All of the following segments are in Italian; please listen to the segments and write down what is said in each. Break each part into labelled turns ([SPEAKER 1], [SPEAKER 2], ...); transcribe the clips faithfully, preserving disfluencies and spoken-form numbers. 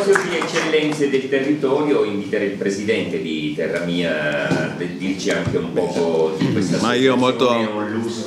[SPEAKER 1] proposito di eccellenze del territorio, inviterei il presidente di Terra Mia a dirci anche un po' di questa
[SPEAKER 2] Ma io molto
[SPEAKER 1] Onlus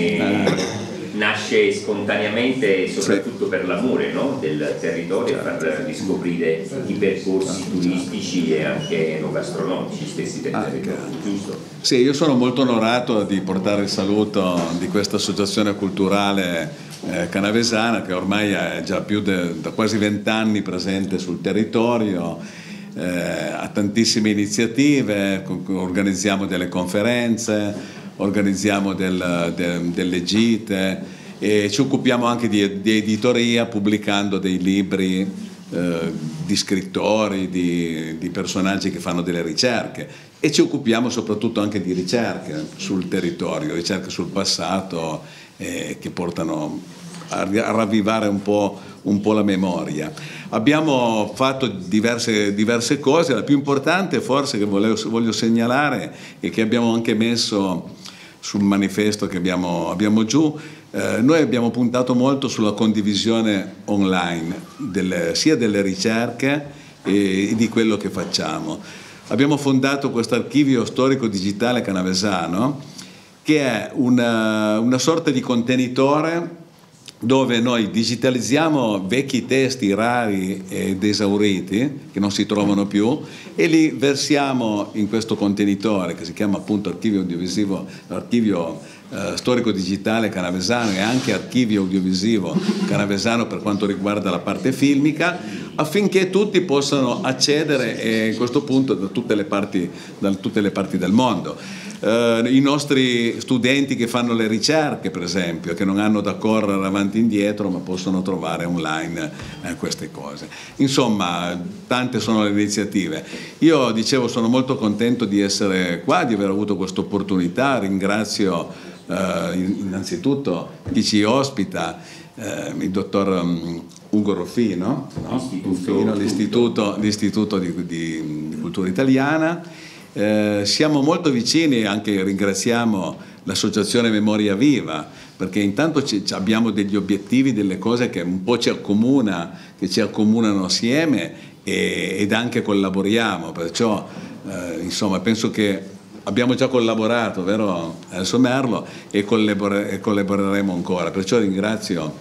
[SPEAKER 1] che nasce spontaneamente e soprattutto sì. per l'amore, no? del territorio, a far riscoprire i percorsi turistici e anche enogastronomici stessi del territorio, giusto?
[SPEAKER 2] Sì, io sono molto onorato di portare il saluto di questa associazione culturale eh, canavesana che ormai è già più de, da quasi vent'anni presente sul territorio, eh, ha tantissime iniziative, organizziamo delle conferenze, organizziamo del, de, delle gite e ci occupiamo anche di, di editoria pubblicando dei libri eh, di scrittori, di, di personaggi che fanno delle ricerche e ci occupiamo soprattutto anche di ricerche sul territorio, ricerche sul passato eh, che portano a, a ravvivare un po', un po' la memoria. Abbiamo fatto diverse, diverse cose, la più importante forse che volevo, voglio segnalare e che abbiamo anche messo sul manifesto che abbiamo, abbiamo giù, eh, noi abbiamo puntato molto sulla condivisione online, delle, sia delle ricerche e, e di quello che facciamo. Abbiamo fondato questo archivio storico digitale canavesano che è una, una sorta di contenitore dove noi digitalizziamo vecchi testi rari ed esauriti che non si trovano più e li versiamo in questo contenitore che si chiama appunto archivio audiovisivo, archivio eh, storico digitale canavesano e anche archivio audiovisivo canavesano per quanto riguarda la parte filmica, affinché tutti possano accedere eh, a questo punto da tutte le parti, da tutte le parti del mondo. Uh, i nostri studenti che fanno le ricerche, per esempio, che non hanno da correre avanti e indietro ma possono trovare online eh, queste cose. Insomma, tante sono le iniziative. Io dicevo, sono molto contento di essere qua, di aver avuto questa opportunità. Ringrazio uh, innanzitutto chi ci ospita, uh, il dottor um, Ugo Ruffino, no? Ruffino, l'istituto, l'istituto di, di, di cultura italiana. Eh, siamo molto vicini, anche ringraziamo l'associazione Memoria Viva perché intanto ci, ci abbiamo degli obiettivi, delle cose che un po' ci accomuna, che ci accomunano assieme e, ed anche collaboriamo, perciò eh, insomma penso che abbiamo già collaborato, vero Elso Merlo, e, collabore, e collaboreremo ancora, perciò ringrazio,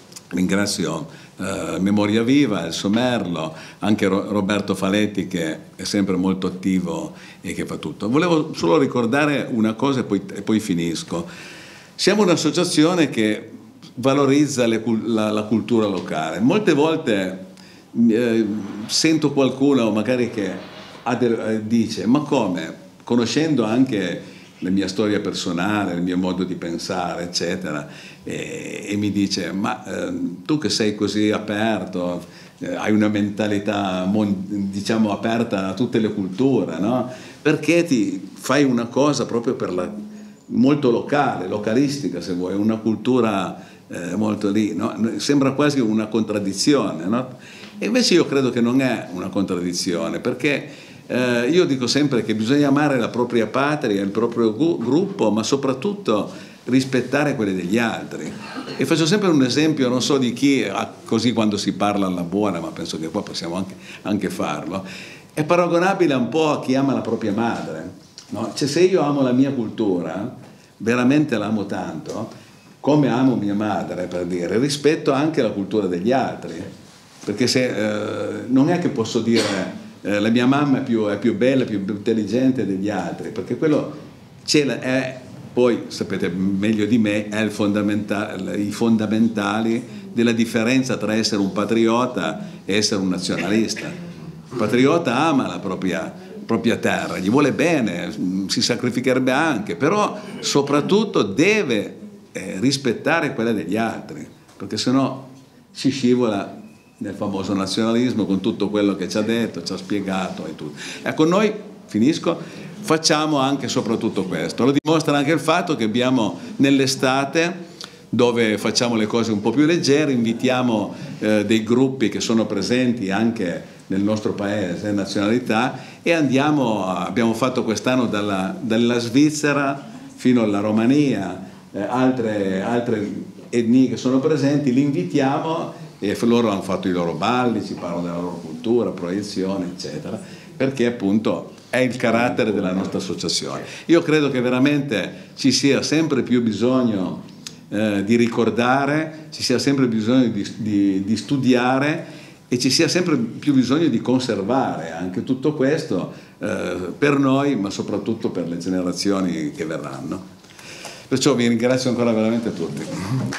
[SPEAKER 2] ringrazio Uh, Memoria Viva, Elso Merlo, anche Ro Roberto Faletti che è sempre molto attivo e che fa tutto. Volevo solo ricordare una cosa e poi, e poi finisco. Siamo un'associazione che valorizza le, la, la cultura locale. Molte volte eh, sento qualcuno magari che ha de, eh, dice ma come, conoscendo anche la mia storia personale, il mio modo di pensare, eccetera, e, e mi dice, ma eh, tu che sei così aperto, eh, hai una mentalità, diciamo, aperta a tutte le culture, no? Perché ti fai una cosa proprio per la, molto locale, localistica se vuoi, una cultura eh, molto lì, no? Sembra quasi una contraddizione, no? E invece io credo che non è una contraddizione, perché Eh, io dico sempre che bisogna amare la propria patria, il proprio gruppo, ma soprattutto rispettare quelle degli altri. E faccio sempre un esempio, non so di chi, così quando si parla alla buona, ma penso che qua possiamo anche, anche farlo, è paragonabile un po' a chi ama la propria madre, no? Cioè, se io amo la mia cultura, veramente l'amo tanto, come amo mia madre, per dire, rispetto anche la cultura degli altri, perché se, eh, non è che posso dire Eh, la mia mamma è più, è più bella, più intelligente degli altri, perché quello è, poi sapete meglio di me, è il fondamentale, i fondamentali della differenza tra essere un patriota e essere un nazionalista. Il patriota ama la propria, propria terra, gli vuole bene, si sacrificherebbe anche, però soprattutto deve eh, rispettare quella degli altri, perché sennò si scivola nel famoso nazionalismo con tutto quello che ci ha detto, ci ha spiegato e tutto. Ecco, noi, finisco, facciamo anche soprattutto questo. Lo dimostra anche il fatto che abbiamo nell'estate, dove facciamo le cose un po' più leggere, invitiamo eh, dei gruppi che sono presenti anche nel nostro paese, nazionalità, e andiamo, abbiamo fatto quest'anno dalla, dalla Svizzera fino alla Romania, eh, altre, altre etnie che sono presenti, li invitiamo e loro hanno fatto i loro balli, ci parlano della loro cultura, proiezione, eccetera, perché appunto è il carattere della nostra associazione. Io credo che veramente ci sia sempre più bisogno eh, di ricordare, ci sia sempre bisogno di, di, di studiare e ci sia sempre più bisogno di conservare anche tutto questo eh, per noi, ma soprattutto per le generazioni che verranno. Perciò vi ringrazio ancora veramente tutti.